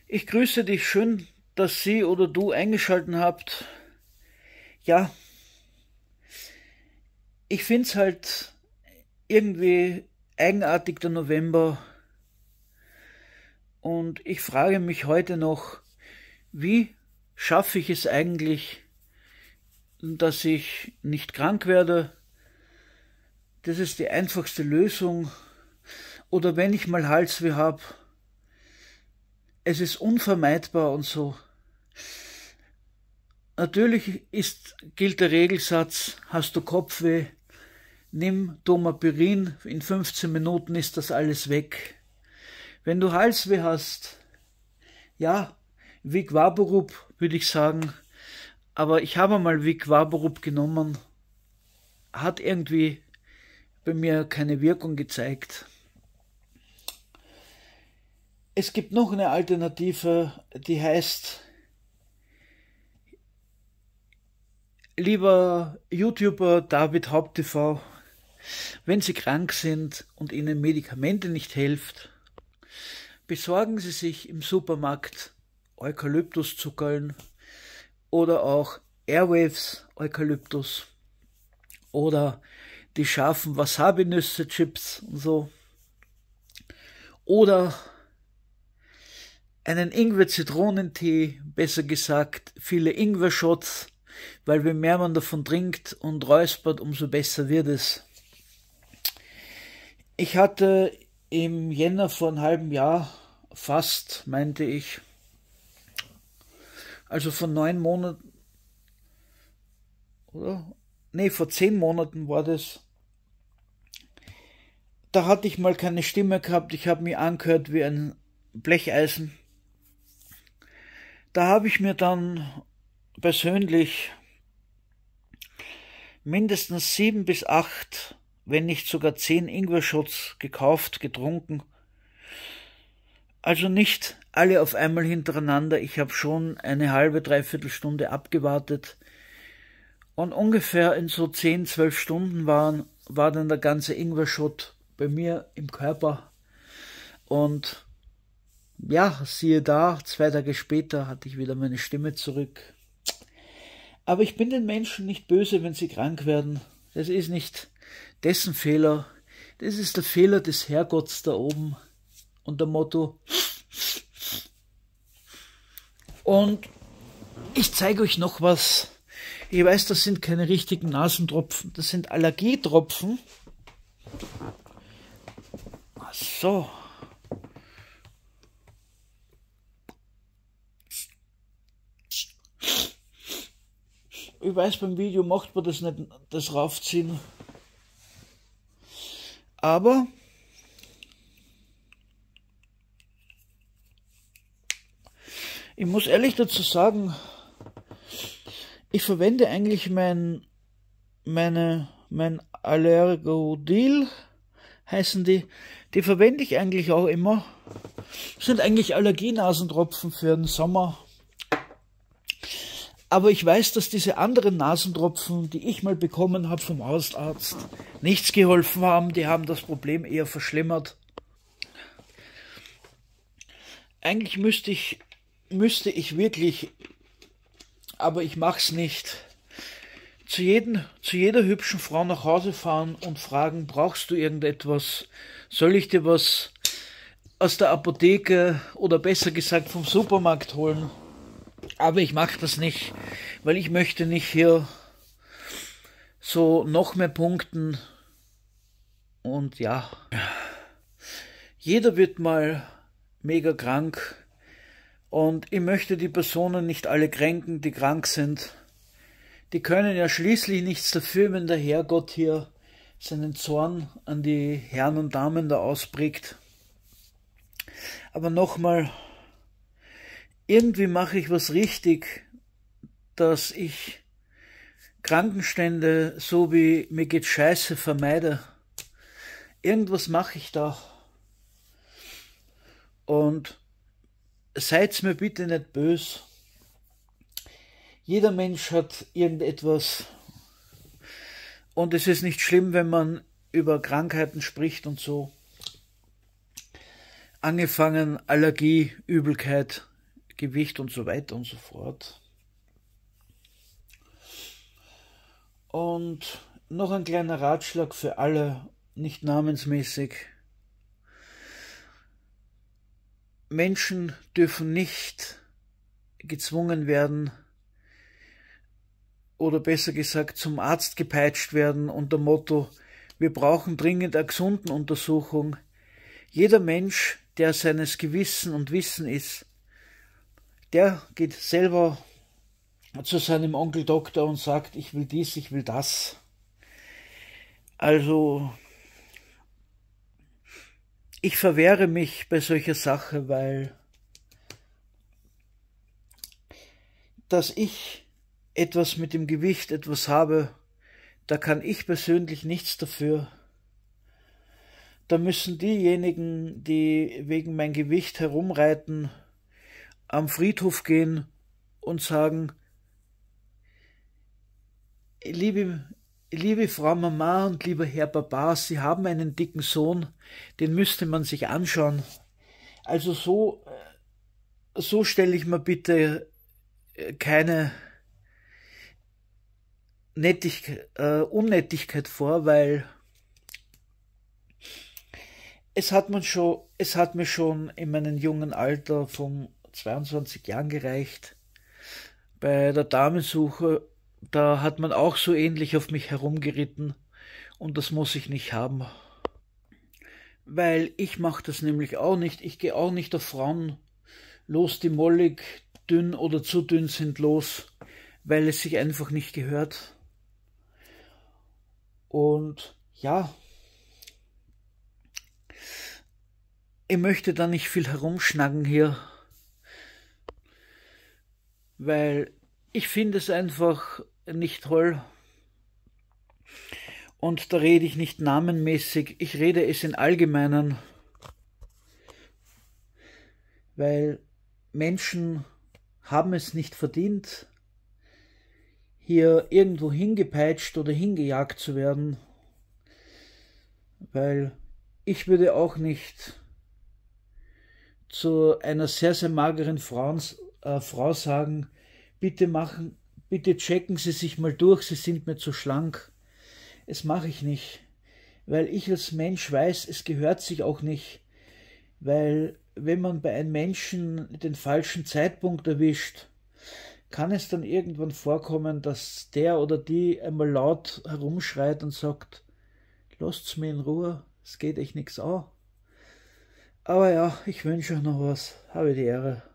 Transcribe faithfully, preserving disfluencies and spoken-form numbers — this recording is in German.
Ich grüße dich, schön, dass Sie oder du eingeschaltet habt. Ja, ich finde es halt irgendwie eigenartig, der November. Und ich frage mich heute noch, wie schaffe ich es eigentlich, dass ich nicht krank werde? Das ist die einfachste Lösung. Oder wenn ich mal Halsweh habe, es ist unvermeidbar und so. Natürlich ist, gilt der Regelsatz, hast du Kopfweh, nimm Domapirin, in fünfzehn Minuten ist das alles weg. Wenn du Halsweh hast, ja, Vic Vaporub würde ich sagen, aber ich habe mal Vic Vaporub genommen, hat irgendwie bei mir keine Wirkung gezeigt. Es gibt noch eine Alternative, die heißt, lieber YouTuber David Haupt T V, wenn Sie krank sind und Ihnen Medikamente nicht helfen, besorgen Sie sich im Supermarkt Eukalyptuszuckerln oder auch Airwaves Eukalyptus oder die scharfen Wasabi-Nüsse-Chips und so. Oder einen Ingwer-Zitronentee, besser gesagt viele Ingwer-Shots, weil je mehr man davon trinkt und räuspert, umso besser wird es. Ich hatte im Jänner vor einem halben Jahr, fast, meinte ich, also vor neun Monaten, oder? Nee, vor zehn Monaten war das. Da hatte ich mal keine Stimme gehabt, ich habe mich angehört wie ein Blecheisen. Da habe ich mir dann persönlich mindestens sieben bis acht, wenn nicht sogar zehn Ingwer-Shots gekauft, getrunken. Also nicht alle auf einmal hintereinander. Ich habe schon eine halbe, dreiviertel Stunde abgewartet. Und ungefähr in so zehn, zwölf Stunden waren, war dann der ganze Ingwer-Shot bei mir im Körper. Und ja, siehe da, zwei Tage später hatte ich wieder meine Stimme zurück. Aber ich bin den Menschen nicht böse, wenn sie krank werden. Das ist nicht dessen Fehler. Das ist der Fehler des Herrgotts da oben. Und der Motto. Und ich zeige euch noch was. Ich weiß, das sind keine richtigen Nasentropfen. Das sind Allergietropfen. Ach so. Ich weiß, beim Video macht man das nicht, das raufziehen. Aber ich muss ehrlich dazu sagen, ich verwende eigentlich mein, meine, mein Allergodil, heißen die, die verwende ich eigentlich auch immer. Das sind eigentlich Allergienasentropfen für den Sommer. Aber ich weiß, dass diese anderen Nasentropfen, die ich mal bekommen habe vom Hausarzt, nichts geholfen haben. Die haben das Problem eher verschlimmert. Eigentlich müsste ich, müsste ich wirklich, aber ich mach's nicht, zu, jedem, zu jeder hübschen Frau nach Hause fahren und fragen, brauchst du irgendetwas? Soll ich dir was aus der Apotheke oder besser gesagt vom Supermarkt holen? Aber ich mache das nicht, weil ich möchte nicht hier so noch mehr punkten. Und ja, jeder wird mal mega krank. Und ich möchte die Personen nicht alle kränken, die krank sind. Die können ja schließlich nichts dafür, wenn der Herrgott hier seinen Zorn an die Herren und Damen da ausprägt. Aber nochmal, irgendwie mache ich was richtig, dass ich Krankenstände so wie mir geht scheiße vermeide. Irgendwas mache ich da. Und seid's mir bitte nicht böse. Jeder Mensch hat irgendetwas. Und es ist nicht schlimm, wenn man über Krankheiten spricht und so. Angefangen Allergie, Übelkeit, Gewicht und so weiter und so fort. Und noch ein kleiner Ratschlag für alle, nicht namensmäßig. Menschen dürfen nicht gezwungen werden oder besser gesagt zum Arzt gepeitscht werden unter Motto, wir brauchen dringend eine Gesundenuntersuchung. Jeder Mensch, der seines Gewissen und Wissen ist, der geht selber zu seinem Onkel Doktor und sagt, ich will dies, ich will das. Also, ich verwehre mich bei solcher Sache, weil dass ich etwas mit dem Gewicht etwas habe, da kann ich persönlich nichts dafür. Da müssen diejenigen, die wegen mein Gewicht herumreiten, am Friedhof gehen und sagen, liebe, liebe Frau Mama und lieber Herr Papa, Sie haben einen dicken Sohn, den müsste man sich anschauen. Also so, so stelle ich mir bitte keine Nettigkeit, äh, Unnettigkeit vor, weil es hat man schon, es hat mir schon in meinem jungen Alter von zweiundzwanzig Jahren gereicht. Bei der Damensuche, da hat man auch so ähnlich auf mich herumgeritten und das muss ich nicht haben. Weil ich mache das nämlich auch nicht. Ich gehe auch nicht auf Frauen los, die mollig, dünn oder zu dünn sind, los, weil es sich einfach nicht gehört. Und ja, ich möchte da nicht viel herumschnacken hier, weil ich finde es einfach nicht toll. Und da rede ich nicht namenmäßig, ich rede es in Allgemeinen, weil Menschen haben es nicht verdient, hier irgendwo hingepeitscht oder hingejagt zu werden, weil ich würde auch nicht zu einer sehr, sehr mageren Frau, äh, Frau sagen, bitte machen, bitte checken Sie sich mal durch, Sie sind mir zu schlank. Das mache ich nicht, weil ich als Mensch weiß, es gehört sich auch nicht, weil wenn man bei einem Menschen den falschen Zeitpunkt erwischt, kann es dann irgendwann vorkommen, dass der oder die einmal laut herumschreit und sagt, lasst's mir in Ruhe, es geht euch nichts an. Aber ja, ich wünsche euch noch was. Habe die Ehre.